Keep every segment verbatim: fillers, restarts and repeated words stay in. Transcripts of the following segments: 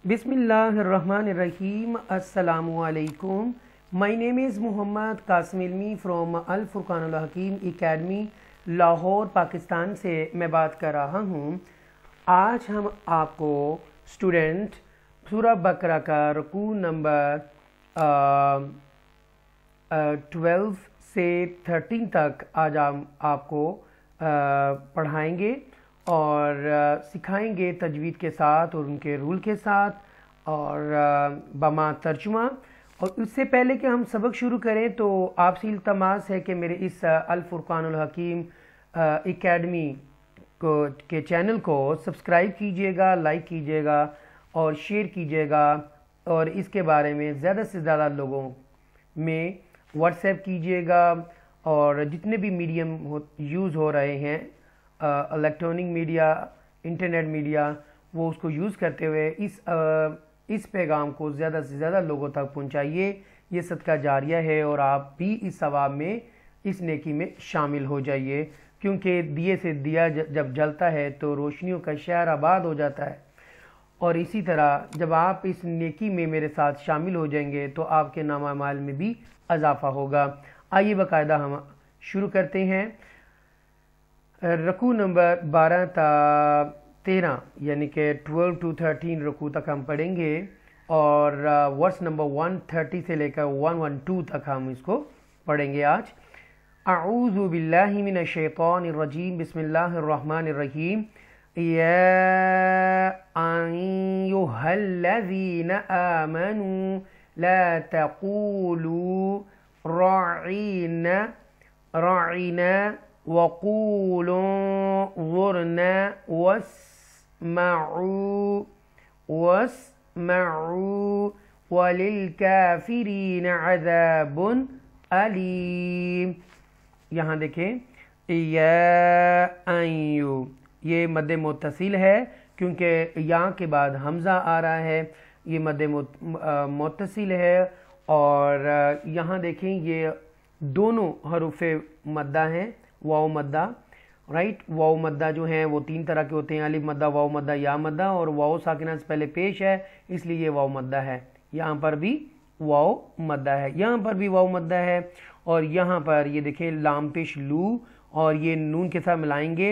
Bismillahirrahmanirrahim. Assalamu alaikum. My name is Mohammad Qasim Ilmi from Al-Furqan Hakeem Academy, Lahore, Pakistan से मैं बात कर रहा हूँ। आज हम आपको स्टूडेंट सूरह बकरा का रुकू नंबर ट्वेल्व से थर्टीन तक आज हम आपको पढ़ाएंगे और सिखाएंगे तजवीद के साथ और उनके रूल के साथ और बमा तर्जुमा। और उससे पहले कि हम सबक शुरू करें तो आपसे इल्तमास है कि मेरे इस अल-फुरकान हकीम एकेडमी को के चैनल को सब्सक्राइब कीजिएगा, लाइक कीजिएगा और शेयर कीजिएगा और इसके बारे में ज़्यादा से ज़्यादा लोगों में व्हाट्सएप कीजिएगा। और जितने भी मीडियम हो यूज़ हो रहे हैं, इलेक्ट्रॉनिक मीडिया, इंटरनेट मीडिया, वो उसको यूज़ करते हुए इस आ, इस पैगाम को ज़्यादा से ज़्यादा लोगों तक पहुंचाइए। ये सदका जारिया है और आप भी इस सवाब में, इस नेकी में शामिल हो जाइए, क्योंकि दिए से दिया जब जलता है तो रोशनियों का शहर आबाद हो जाता है। और इसी तरह जब आप इस नेकी में मेरे साथ शामिल हो जाएंगे तो आपके नामा माल में भी इजाफा होगा। आइए बाकायदा हम शुरू करते हैं। रकू नंबर बारह ता तेरह यानी कि ट्वेल्व टू थर्टीन रकू तक हम पढ़ेंगे और वर्स नंबर वन थर्टी से लेकर वन वन टू तक हम इसको पढ़ेंगे आज। अऊज़ु बिल्लाहि मिनश शैतानिर रजीम, बिस्मिल्लाहिर रहमानिर रहीम। या अय्युहल्लज़ीना आमनू ला तक़ूलू राइना राइना वक़ूलू ज़ुरना वस्मऊ वस्मऊ वलिलकाफिरीन अज़ाबुन अलीम। यहाँ देखें, या अय्यु, ये मद मुत्तसिल है क्योंकि यहाँ के बाद हमज़ा आ रहा है। ये मद मुत्तसिल है और यहाँ देखें ये दोनों हरूफ़े मद्दा हैं, वाव मद्दा, राइट। वाव मद्दा जो हैं वो तीन तरह के होते हैं, अलिफ मद्दा, वाव मद्दा, या मद्दा, और वाव साकिना से पहले पेश है इसलिए ये वाव मद्दा है। यहाँ पर भी वाव मद्दा है, यहाँ पर भी वाव मद्दा है और यहाँ पर ये देखें लाम पेश लू और ये नून के साथ मिलाएंगे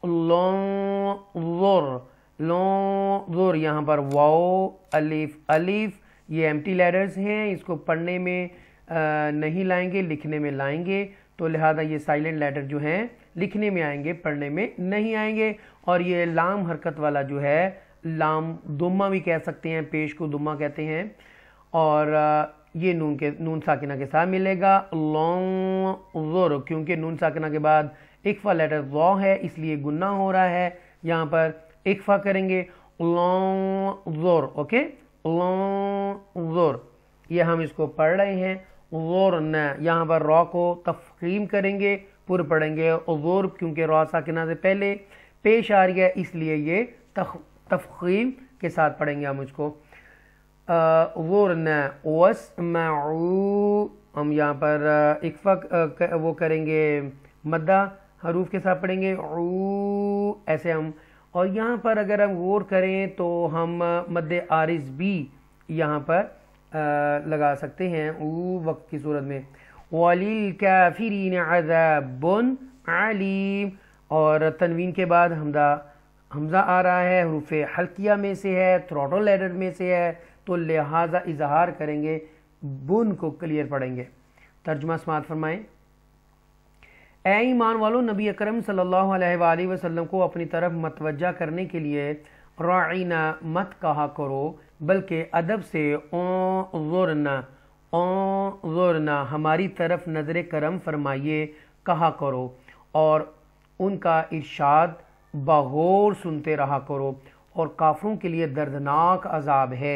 लोर लोर। यहाँ पर वाव अलिफ अलिफ, ये एम्प्टी लेटर्स हैं, इसको पढ़ने में आ, नहीं लाएंगे, लिखने में लाएंगे, तो लिहाजा ये साइलेंट लेटर जो हैं लिखने में आएंगे, पढ़ने में नहीं आएंगे। और ये लाम हरकत वाला जो है, लाम दुम्मा भी कह सकते हैं, पेश को दुम्मा कहते हैं, और ये नून के नून साकिना के साथ मिलेगा लौर, क्योंकि नून साकिना के बाद इक्फा लेटर ज़ौ है इसलिए गुन्ना हो रहा है। यहाँ पर इक्फा करेंगे लौर, ओके, लौर। ये हम इसको पढ़ रहे हैं ज़ोर न। यहाँ पर रॉ को तफ़ख़ीम करेंगे, पुर पढ़ेंगे ज़ोर, क्योंकि रॉ साकिना से पहले पेश आ रही है इसलिए ये तफ़ख़ीम के साथ पढ़ेंगे हम इसको। ज़ोर न वस्मऊ, हम यहाँ पर इक्फ़ा वो करेंगे, मद्दा हरूफ के साथ पढ़ेंगे ऊ, ऐसे हम। और यहाँ पर अगर हम गौर करें तो हम मद्दे आरिज़ भी यहाँ पर आ, लगा सकते हैं ऊ वक्त की सूरत में। वलिल काफिरीन अज़ाबुन अलीम, और तनवीन के बाद हमजा हमजा आ रहा है, हरूफ हल्किया में से है, थ्रोटल लेटर में से है, तो लिहाजा इजहार करेंगे, बुन को क्लियर पढ़ेंगे। तर्जुमा समाअत फरमाएं। ए ईमान वालों, नबी अकरम सल्लल्लाहु अलैहि वसल्लम को अपनी तरफ मतवज्जा करने के लिए राइना मत कहा करो, बल्कि अदब से ज़ुरना ज़ुरना, हमारी तरफ नज़र करम फरमाइए कहा करो, और उनका इरशाद बगौर सुनते रहा करो, और काफिरों के लिए दर्दनाक अजाब है।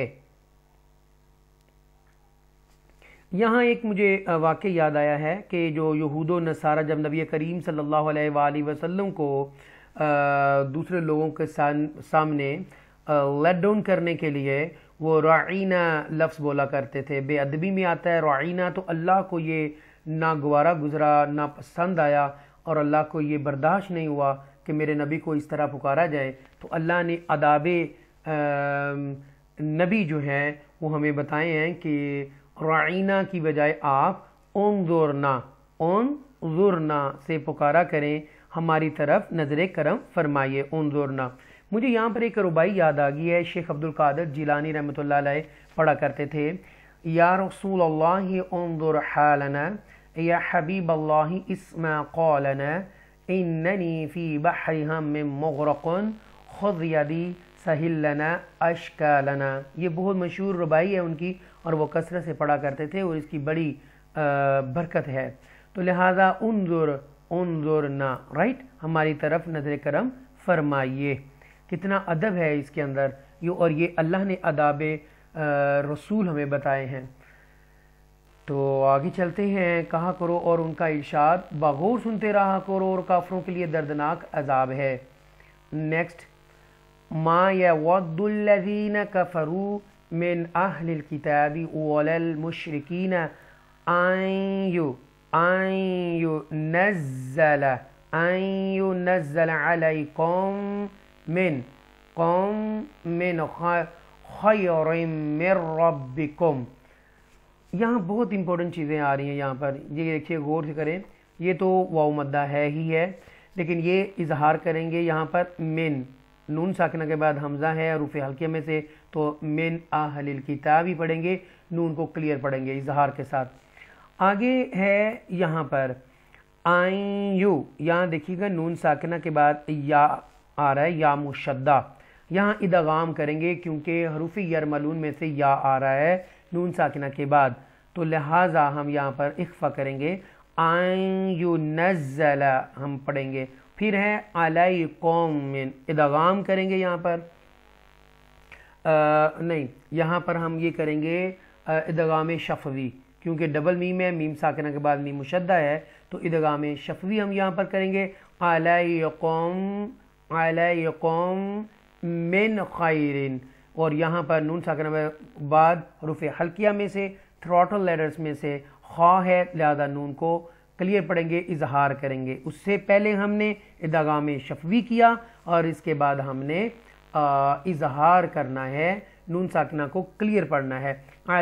यहाँ एक मुझे वाक़या याद आया है कि जो यहूदो नसारा जब नबी करीम सल्लल्लाहु अलैहि वसल्लम को दूसरे लोगों के सामने लेट डाउन करने के लिए वो राइना लफ्ज़ बोला करते थे, बेअदबी में आता है राइना, तो अल्लाह को ये नागवारा गुजरा, ना पसंद आया और अल्लाह को ये बर्दाश्त नहीं हुआ कि मेरे नबी को इस तरह पुकारा जाए, तो अल्लाह ने अदाबे نبی جو ہیں وہ ہمیں بتائے ہیں کہ رعینا کی بجائے آپ انظرنا انظرنا سے پکارا کریں، ہماری طرف نظر کرم فرمائیے، انظرنا۔ مجھے یہاں پر ایک ربائی یاد آ گئی ہے، شیخ عبد القادر جیلانی رحمۃ اللہ علیہ پڑھا کرتے تھے، یا رسول اللہ انظر حالنا، یا حبیب اللہ اسمع قولنا، اننی فی بحر ہم مغرق خذ یدی سہل لنا اشکالنا۔ یہ بہت مشہور ربائی ہے ان کی، اور وہ کثرت سے پڑھا کرتے تھے، اور اس کی بڑی برکت ہے۔ تو لہٰذا انظر انظرنا، رائٹ، ہماری طرف نظر کرم فرمائیے۔ کتنا ادب ہے اس کے اندر، یہ اور یہ اللہ نے آداب رسول ہمیں بتائے ہیں۔ تو آگے چلتے ہیں، کہا کرو اور ان کا ارشاد بغور سنتے رہا کرو، اور کافروں کے لیے دردناک عذاب ہے۔ نیکسٹ، ما یود الذین کفروا من اہل الکتاب ولا المشرکین ان ينزل ان ينزل علیکم من قوم من خیر من ربکم۔ یہاں بہت امپورٹنٹ چیزیں آ رہی ہیں یہاں پر، یہ دیکھیے غور سے کریں، یہ تو واو مدہ ہے ہی ہے، لیکن یہ اظہار کریں گے یہاں پر من، نون ساکنہ کے بعد حمزہ ہے حروف حلقیہ میں سے، تو من اہل الکتاب ہی پڑھیں گے، نون کو کلیئر پڑھیں گے اظہار کے ساتھ۔ آگے ہے یہاں پر آئین یو، یہاں دیکھیے گا نون ساکنہ کے بعد یا آ رہا ہے، یا مشدہ، یہاں ادغام کریں گے کیونکہ حروف یرملون میں سے یا آ رہا ہے نون ساکنہ کے بعد، تو لہٰذا ہم یہاں پر اخفا کریں گے، آئین یو نزل ہم پڑھیں گے، پھر ہے علیکم من، ادغام کریں گے یہاں پر آ, نہیں یہاں پر ہم یہ کریں گے ادغام شفوی، کیونکہ ڈبل میم ہے، میم ساکنہ کے بعد میم مشدہ ہے، تو ادغام شفوی ہم یہاں پر کریں گے، علیکم علیکم من خیرن، اور یہاں پر نون ساکنہ کے بعد حروف حلقیہ میں سے تھروٹل لیٹرز میں سے خا ہے، لہذا نون کو کلیئر پڑھیں گے، اظہار کریں گے۔ اس سے پہلے ہم نے ادغام شفوی کیا، اور اس کے بعد ہم نے اظہار کرنا ہے، نون ساکنہ کو کلیئر پڑھنا ہے،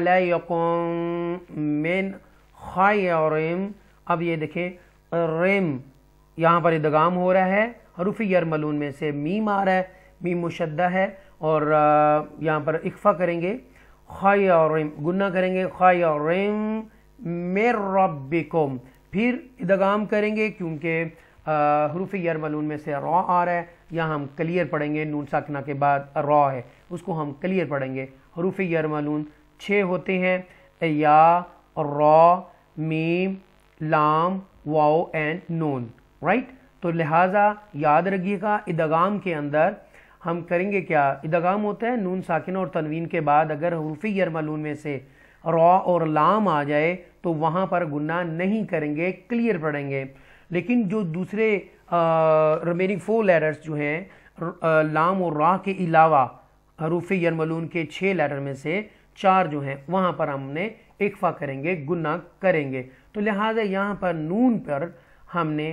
علیکم من خیرم۔ اب یہ دیکھیں رم، یہاں پر ادغام ہو رہا ہے، حروف یرملون میں سے میم آ رہا ہے، میم مشدہ ہے، اور یہاں پر اخفا کریں گے، خیرم گنہ کریں گے، خیرم من ربکم، پھر ادغام کریں گے کیونکہ حروف یرملون میں سے را آ رہا ہے، یہاں ہم کلیئر پڑھیں گے، نون ساکنہ کے بعد را ہے، اس کو ہم کلیئر پڑھیں گے۔ حروف یرملون چھ ہوتے ہیں، یا، را، میم، لام، واو اینڈ نون، رائٹ۔ تو لہٰذا یاد رکھیے گا ادغام کے اندر ہم کریں گے کیا، ادغام ہوتا ہے نون ساکنہ اور تنوین کے بعد اگر حروف یرملون میں سے را اور لام آ جائے تو وہاں پر گناہ نہیں کریں گے، کلیئر پڑھیں گے۔ لیکن جو دوسرے ریمیننگ فور لیٹرز جو ہیں لام اور را کے علاوہ حروف یرملون کے چھ لیٹر میں سے چار جو ہیں وہاں پر ہم نے اخفا کریں گے، گناہ کریں گے، تو لہٰذا یہاں پر نون پر ہم نے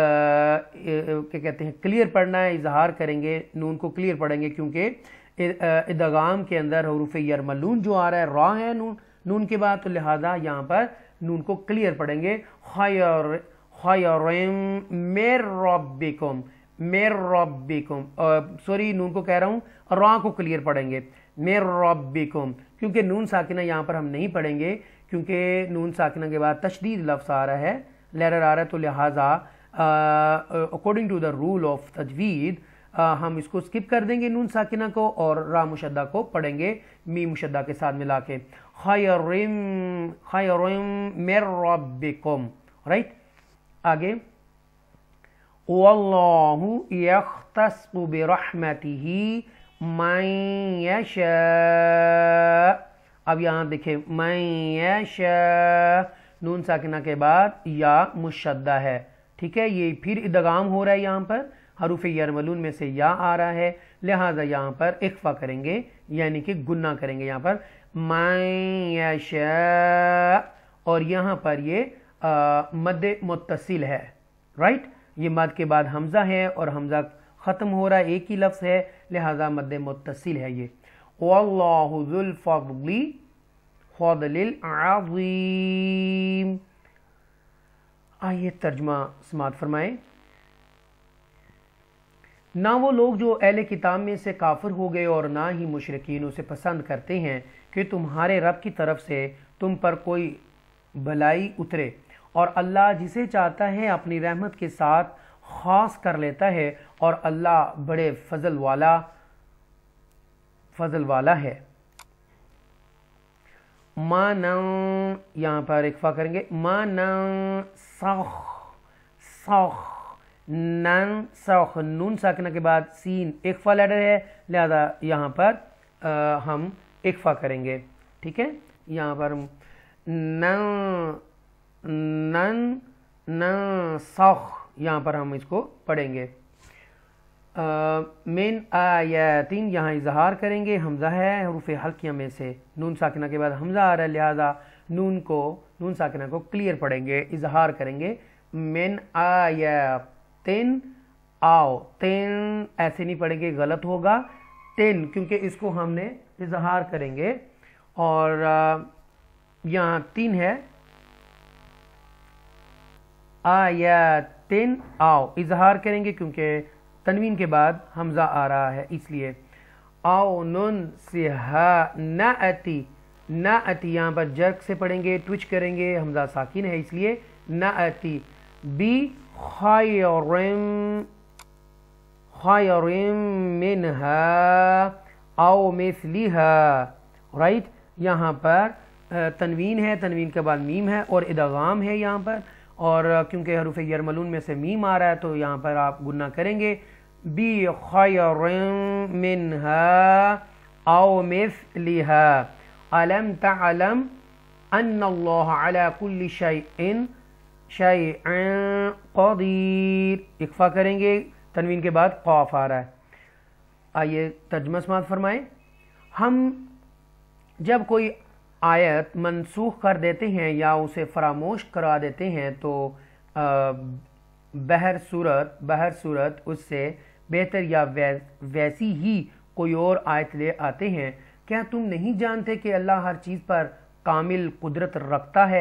کیا کہتے ہیں کلیئر پڑھنا ہے، اظہار کریں گے، نون کو کلیئر پڑھیں گے، کیونکہ ادغام کے اندر حروف یرملون جو آ رہا ہے را ہے نون نون کے بعد، تو لہٰذا یہاں پر نون کو کلیئر پڑھیں گے، خیر خیرم من ربکم من ربکم، سوری نون کو کہہ رہا ہوں، را کو کلیئر پڑھیں گے، من ربکم، کیونکہ نون ساکنہ یہاں پر ہم نہیں پڑھیں گے، کیونکہ نون ساکنہ کے بعد تشدید لفظ آ رہا ہے، لیٹر آ رہا ہے، تو لہٰذا according to the rule of تجوید ہم اس کو سکپ کر دیں گے نون ساکنہ کو، اور را مشدہ کو پڑھیں گے میم مشدہ کے ساتھ ملا کے، خیرم خیرم من ربکم، رائٹ۔ آگے واللہ یختص برحمتہ من یشاء، اب یہاں دیکھیں من یشاء، نون ساکنہ کے بعد یا مشدہ ہے، ٹھیک ہے، یہ پھر ادغام ہو رہا ہے، یہاں پر حروف یرملون میں سے یا آ رہا ہے، لہٰذا یہاں پر اخفا کریں گے، یعنی کہ گنہ کریں گے، یہاں پر من یشاء، اور یہاں پر یہ مد متصل ہے، رائٹ، یہ مد کے بعد حمزہ ہے اور حمزہ ختم ہو رہا ہے، ایک ہی لفظ ہے، لہٰذا مد متصل ہے یہ۔ वल्लाहु ज़ुल फ़ज़्लि फ़ज़्लिल अज़ीम। आइए तर्जुमा समाअत फरमाएं। ना वो लोग जो अहले किताब में से काफिर हो गए और ना ही मुशरिकीन उसे पसंद करते हैं कि तुम्हारे रब की तरफ से तुम पर कोई भलाई उतरे, और अल्लाह जिसे चाहता है अपनी रहमत के साथ ख़ास कर लेता है, और अल्लाह बड़े फजल वाला फजल वाला है। माना, यहाँ पर इक्फा करेंगे, माना सख सख नन सख, नून साकिना के बाद सीन इक्फा लेटर है, लिहाजा यहाँ पर आ, हम इक्फा करेंगे। ठीक है, यहाँ पर हम नन नन न सख, यहाँ पर हम इसको पढ़ेंगे। मिन आयातिन, यहाँ इजहार करेंगे, हमज़ा है हरूफ हल्किया में से, नून साकिना के बाद हमज़ा आ रहा है, लिहाजा नून को नून साकिना को क्लियर पढ़ेंगे, इजहार करेंगे। मिन आयातिन, आओ, तिन ऐसे नहीं पढ़ेंगे, गलत होगा, तिन, क्योंकि इसको हमने इजहार करेंगे। और यहाँ तीन है, आयातिन, आओ, इजहार करेंगे क्योंकि तनवीन के बाद हमज़ा आ रहा है इसलिए। आओ नुन सिहा नाअती, नाअती यहाँ पर जर्क से पढ़ेंगे, ट्विच करेंगे, हमज़ा साकिन है इसलिए नाअती। बी खैरिम खैरिम मिनहा आओ मिस्लिहा, राइट, यहाँ पर तनवीन है, तनवीन के बाद मीम है और इदगाम है यहाँ पर, और क्योंकि हरूफ यरमलून में से मीम आ रहा है तो यहाँ पर आप गुन्ना करेंगे। बी खैरिम मिनहा आओ मिस्लिहा अलम तअलम अन्नल्लाह अला कुल्ली शैइन शैइन क़दीर, इक्फा करेंगे, तनवीन के बाद क़ाफ आ रहा है। आइए तर्जुमा समाअत फरमाएं। हम जब कोई आयत मनसूख कर देते हैं या उसे फरामोश करा देते हैं तो बहर सूरत बहर सूरत उससे बेहतर या वै, वैसी ही कोई और आयत ले आते हैं। क्या तुम नहीं जानते कि अल्लाह हर चीज़ पर कामिल कुदरत रखता है।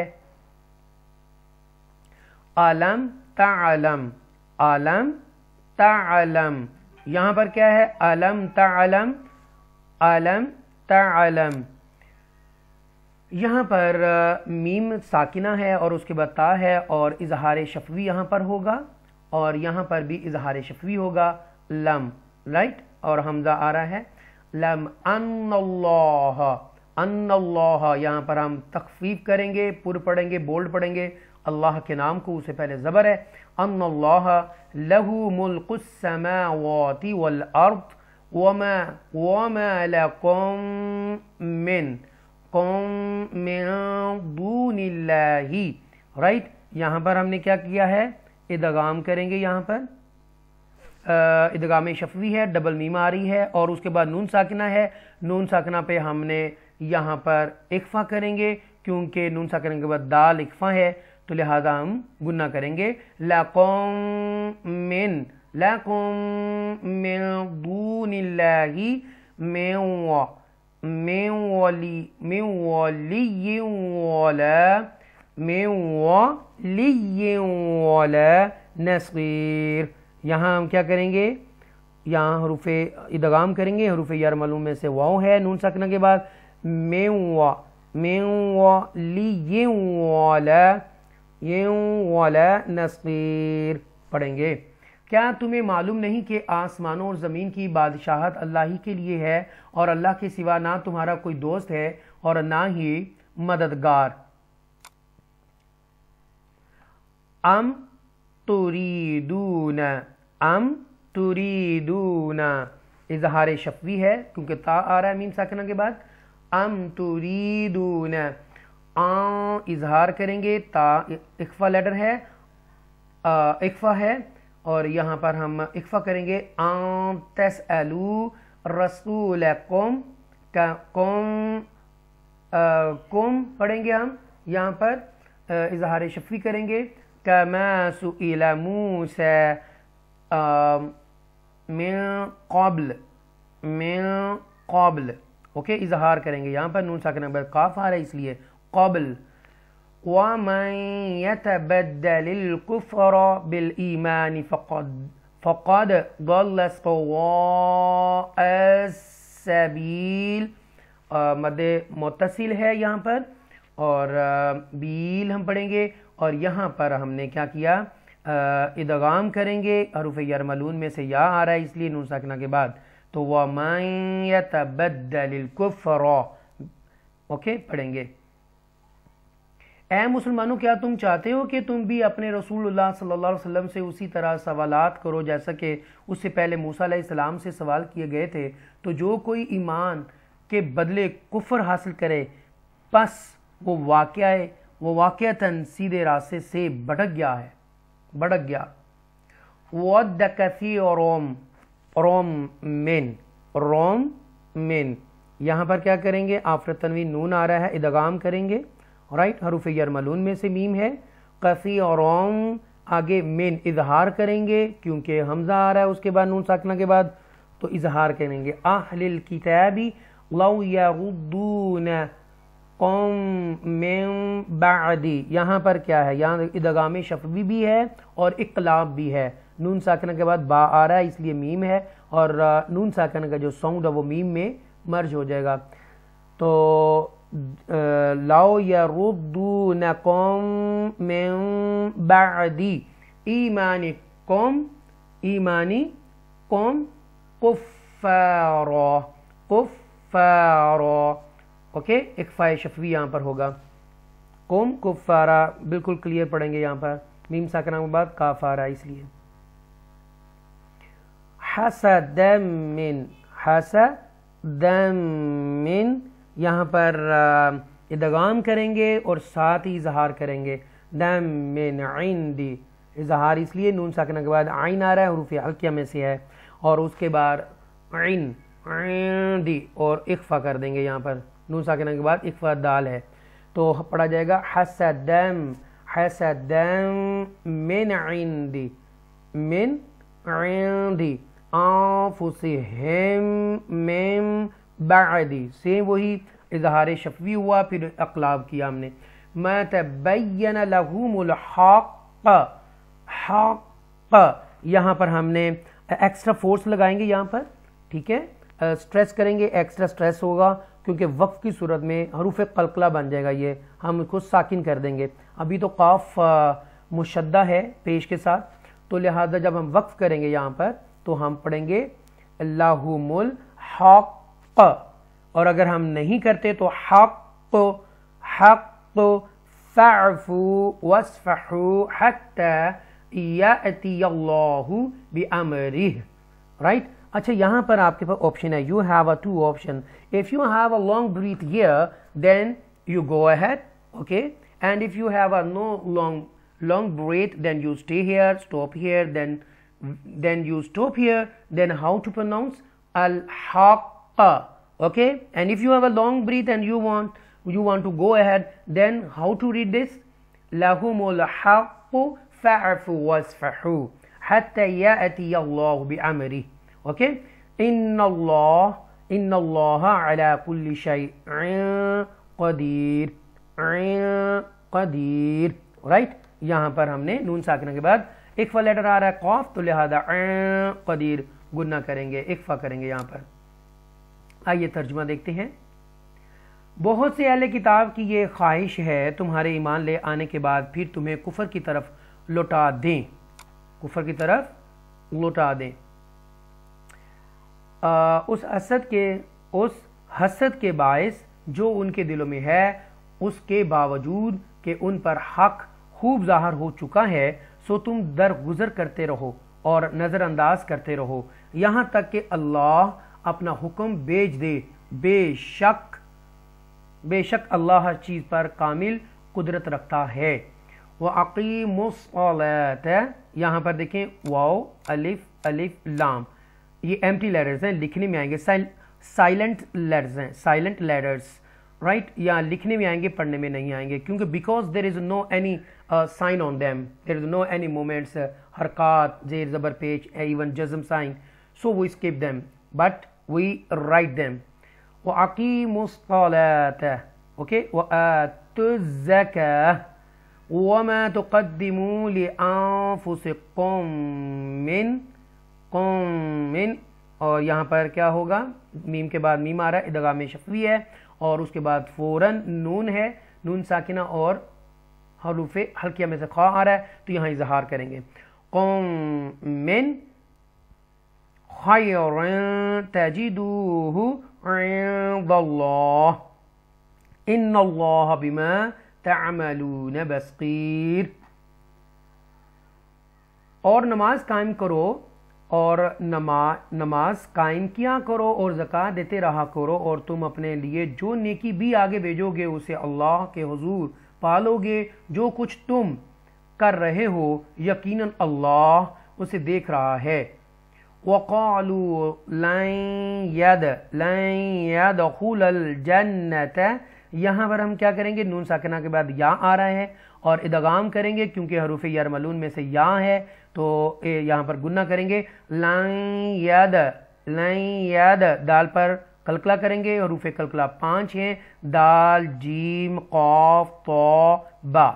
आलम तालम, आलम तालम, यहाँ पर क्या है, अलम तालम, अलम तालम, यहाँ पर मीम साकिना है और उसके बाद ता है और इजहार शफवी यहाँ पर होगा और यहाँ पर भी इजहार शफवी होगा, लम, राइट, और हमजा आ रहा है लम अन्नल्लाह, अन्नल्लाह, यहाँ पर हम तखफीफ करेंगे, पुर पढ़ेंगे, बोल्ड पढ़ेंगे, अल्लाह के नाम को, उसे पहले ज़बर है, अन्नल्लाह लहू मुल्कुस समावाति वल अर्द वमा वमा लकुम मिन कुम मिन दूनिल्लाही, राइट, यहाँ पर हमने क्या किया है, इदगाम करेंगे, यहाँ पर इदगाम शफवी है, डबल मीम आ रही है और उसके बाद नून साकिना है, नून साकिना पे हमने यहाँ पर इक्फा करेंगे क्योंकि नून साकिना के बाद दाल इक्फा है तो लिहाजा हम गुन्ना करेंगे। लकुम मिन लकुम मिन दूनिल्लाही मिन मिन वली मिन वलिय्यिन वला मिन वलिय्यिन वला नसीर। यहाँ हम क्या करेंगे, यहाँ हरूफे इदगाम करेंगे, हरूफे यार मालूम में से वाव है नून साकिना के बाद, मिन व मिन वलिय्यिन वला वला नसीर पढ़ेंगे। क्या तुम्हें मालूम नहीं कि आसमानों और ज़मीन की बादशाहत अल्लाह ही के लिए है और अल्लाह के सिवा ना तुम्हारा कोई दोस्त है और ना ही मददगार। अम तुरीदून, अम तुरीदून, इजहार शफवी है क्योंकि ता आ रहा है मीम साकिना के बाद, अम तुरीदून, आ इजहार करेंगे, ता इक्फा लेटर है, आ, इक्फा है और यहाँ पर हम इक्फा करेंगे, आम तसअलू रसूलकुम का कुम कुम पढ़ेंगे हम, यहाँ पर इजहार शफवी करेंगे, कमा सुइला मूसा मिन क़ब्ल मिन क़ब्ल ओके इजहार करेंगे। यहाँ पर नून साकिन के बाद काफ आ रहा है इसलिए क़ब्ल। वमन यतबद्दलिल कुफ्र बिल ईमान फ़क़द फ़क़द ضل सवाअ सबील। मद मुत्तसिल है यहाँ पर और बील हम पढ़ेंगे और यहाँ पर हमने क्या किया इदगाम करेंगे। हरूफ यरमलून में से या आ रहा है इसलिए नून साकिना के बाद, तो वमन यतबद्दलिल कुफ्र ओके पढ़ेंगे। ए मुसलमानों, क्या तुम चाहते हो कि तुम भी अपने रसूलुल्लाह सल्लल्लाहु अलैहि वसल्लम से उसी तरह सवालात करो जैसा कि उससे पहले मूसा अलैहिस्सलाम से सवाल किए गए थे? तो जो कोई ईमान के बदले कुफ्र हासिल करे बस वो वाक़या वो वाक़यतन सीधे रास्ते से भटक गया है भटक गया। वद्द कसीरुम रोम मिन रोम मिन, यहाँ पर क्या करेंगे आफ्टर तनवीन नून आ रहा है इदगाम करेंगे राइट। हरूफ यरमलून में से मीम है। कसी और ओम आगे मिन इजहार करेंगे क्योंकि हमजा आ रहा है उसके बाद नून साकिना के बाद, तो इजहार करेंगे। अहलिल किताबी लौ यरुद्दूनकुम मिन बअदी, यहाँ पर क्या है, यहाँ इदगाम शफवी भी है और इक़लाब भी है। नून साकिना के बाद बा आ रहा है इसलिए मीम है और नून साकिना का जो साउंड है वो मीम में मर्ज हो जाएगा। तो लौ यरुद्दूनकुम मिन बअदी ईमानिकुम ईमानिकुम कुफ्फारा कुफ्फारा ओके। इक्फा शफवी यहाँ पर होगा। कुम कुफ्फारा बिल्कुल क्लियर पढ़ेंगे। यहाँ पर मीम साकिना के बाद काफ आ रहा है इसलिए। हसदम मिन हसदम मिन, यहाँ पर इदगाम करेंगे और साथ ही इजहार करेंगे। दम मिन इंदी, इजहार इसलिए नून साकिना के बाद आइन आ रहा है हरूफ हल्किया में से है और उसके बाद इन इंदी और इख्फा कर देंगे। यहाँ पर नून साकिना के बाद इख्फा दाल है तो पढ़ा जाएगा हसदम हसदम मिन इंदी मिन इंदी आंफुसिहिम मिन बअदी, से वही इजहार शफवी हुआ फिर अक़लाब किया हमने। मतबय्यन लहुमुल हक़ हक़, यहाँ पर हमने एक्स्ट्रा फोर्स लगाएंगे यहाँ पर ठीक है, स्ट्रेस करेंगे, एक्स्ट्रा स्ट्रेस होगा क्योंकि वक्फ की सूरत में हरूफ कलकला बन जाएगा, ये हम इसको साकिन कर देंगे। अभी तो काफ मुशद्दा है पेश के साथ, तो लिहाजा जब हम वक्फ करेंगे यहाँ पर तो हम पढ़ेंगे लहुमुल हक़, और अगर हम नहीं करते तो हक़ हक़ फ़अफ़ू वस्फ़हू हत्ता यअतियल्लाहु बिअमरिह राइट। अच्छा यहाँ पर आपके पास ऑप्शन है, you have a two option. If you have a long breath here then you go ahead okay, and if you have a no long long breath then you stay here, stop here, then then you stop here. Then how to pronounce al-haqqa okay, and if you have a long breath and you want you want to go ahead, then how to read this? lahumul haqqu fa'fu wasfahu hatta ya'ti Allahu bi amri okay. inna Allah inna Allah ala kulli shay'in qadir qadir right। यहाँ पर हमने नून साकिना के बाद इक्फा letter आ रहा है कौफ, तो लिहाजा कदीर गुन्ना करेंगे, इक्फा करेंगे यहाँ पर। आइए तर्जुमा देखते हैं। बहुत से अहले किताब की ये ख्वाहिश है तुम्हारे ईमान ले आने के बाद फिर तुम्हें कुफर की तरफ लौटा दें, कुफर की तरफ लौटा दें। आ, उस हसद के उस हसद के बायस जो उनके दिलों में है, उसके बावजूद कि उन पर हक खूब ज़ाहिर हो चुका है, सो तुम दरगुजर करते रहो और नज़रअंदाज करते रहो यहाँ तक कि अल्लाह अपना हुक्म भेज दे। बेशक बेशक अल्लाह हर चीज़ पर कामिल कुदरत रखता है। व अक़ीमुस्सलात, यहाँ पर देखें वाओ अलिफ अलिफ लाम, ये एम्प्टी लेटर्स हैं, लिखने में आएंगे साइलेंट लेटर्स हैं, साइलेंट लेटर्स राइट, या लिखने में आएंगे पढ़ने में नहीं आएंगे क्योंकि because there is no any sign on them, there is no any moments हरकत जेर ज़बर पेच इवन जज़म sign, so we skip them but we write them. वअकीमुस सलात, ओके, वआतुज़ ज़काह वमा तुक़द्दिमू लिअन्फुसिकुम मिन मिन, और यहाँ पर क्या होगा, मीम के बाद मीम आ रहा है, इदगाम शफ़वी है, और उसके बाद फ़ौरन नून है, नून साकिना और हरूफ़े हल्किया में से खा आ रहा है, तो यहाँ इज़हार करेंगे। क़ौम मिन खैरिन तजिदूहु इंदल्लाह इन्नल्लाह बिमा तअमलून बसीर। और नमाज कायम करो, और नमा नमाज कायम किया करो और ज़कात देते रहा करो, और तुम अपने लिए जो नेकी भी आगे भेजोगे उसे अल्लाह के हुजूर पालोगे। जो कुछ तुम कर रहे हो यकीनन अल्लाह उसे देख रहा है। वक़ालू लन यद लन यदखुलल जन्नत, यहाँ पर हम क्या करेंगे, नून साकिना के बाद या आ रहा है और इदगाम करेंगे क्योंकि हरूफ यरमलून में से या है, तो यहाँ पर गुन्ना करेंगे। लन यद लन यद, दाल पर कलकला करेंगे, हरूफ कलकला पाँच हैं, दाल जीम क़ाफ तो बा।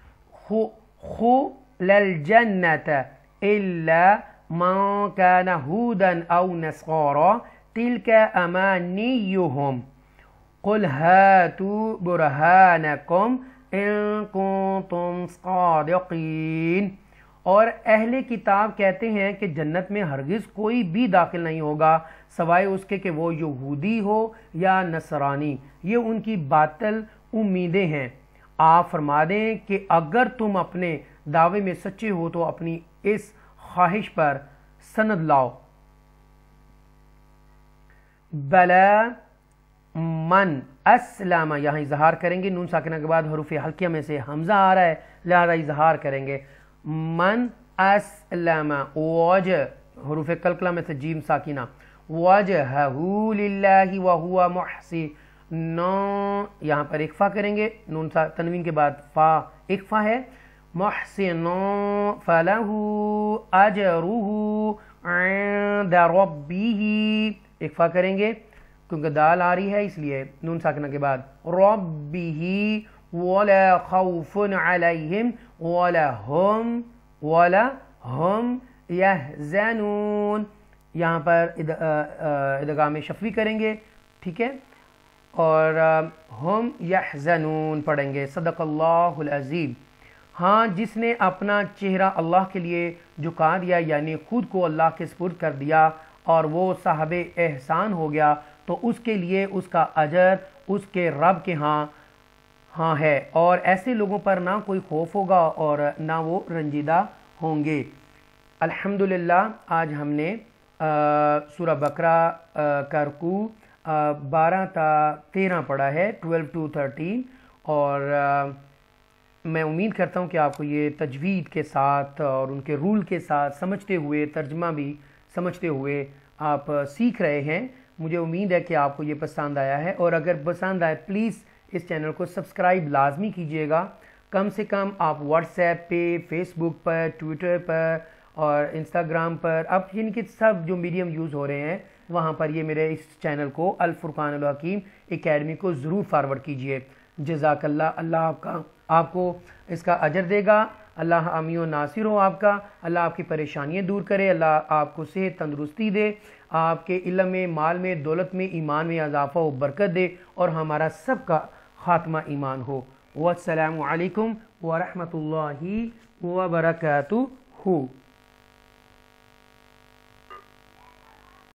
खुलल जन्नत इल्ला मन कान हुदन औ नसरा तिल्का अमानियुहुम कुल हातू बुरहानकुम इन कुंतुम सादिकीन। और अहले किताब कहते हैं कि जन्नत में हरगिज़ कोई भी दाखिल नहीं होगा सवाए उसके कि वो यहूदी हो या नसरानी, ये उनकी बातिल उम्मीदें हैं। आप फरमा दें कि अगर तुम अपने दावे में सच्चे हो तो अपनी इस ख्वाहिश पर सनद लाओ। बला मन अस्लम, यहाँ इजहार करेंगे, नून साकिना के बाद हरूफ हल्किया में से हमजा आ रहा है, लिहाजा इजहार करेंगे। मन अस्लम वज, हरूफ कलकला में से जीम साकिना, वजहहू लिल्लाहि व हुवा मुहसिन, यहाँ पर इख्फा करेंगे, नून तनवीन के बाद फा इख्फा है। मुहसिन फलहू अजरुहू इंद रब्बिही, इख्फा करेंगे क्योंकि दाल आ रही है इसलिए, नून साकिना के बाद रब्बिही वला खौफुन अलैहिम वला हुम वला हुम यहज़नून, यहाँ पर इदगाम शफ़वी करेंगे, ठीक है, और हम यहज़नून पढ़ेंगे। सदक़ल्लाहुल अज़ीम। हाँ, जिसने अपना चेहरा अल्लाह के लिए झुका दिया, यानी खुद को अल्लाह के सुपुर्द कर दिया और वो साहब एहसान हो गया, तो उसके लिए उसका अजर उसके रब के हाँ हाँ है, और ऐसे लोगों पर ना कोई खौफ होगा और ना वो रंजीदा होंगे। अल्हम्दुलिल्लाह, आज हमने सूरह बकरा का रुकू बारह ता तेरह पढ़ा है, ट्वेल्व टू थर्टीन, और आ, मैं उम्मीद करता हूँ कि आपको ये तजवीद के साथ और उनके रूल के साथ समझते हुए, तर्जमा भी समझते हुए आप सीख रहे हैं। मुझे उम्मीद है कि आपको ये पसंद आया है, और अगर पसंद आए प्लीज़ इस चैनल को सब्सक्राइब लाजमी कीजिएगा। कम से कम आप व्हाट्सएप पे, फेसबुक पर, ट्विटर पर और इंस्टाग्राम पर, अब इनके सब जो मीडियम यूज़ हो रहे हैं वहाँ पर ये मेरे इस चैनल को अल-फुरकान हकीम एकेडमी को ज़रूर फारवर्ड कीजिए। जज़ाकल्लाह, अल्लाह आपका आपको इसका अजर देगा, अल्लाह अमीओ नासिर हो आपका, अल्लाह आपकी परेशानियाँ दूर करे, अल्लाह आपको सेहत तंदुरुस्ती दे, आपके इल्म में, माल में, दौलत में, ईमान में इजाफ़ा हो, बरकत दे, और हमारा सबका ख़ात्मा ईमान हो। वस्सलामु अलैकुम व रहमतुल्लाहि व बरकातुहू।